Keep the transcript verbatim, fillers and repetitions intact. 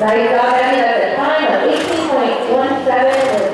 Nice job, Abby. That's a time of eighteen point one seven.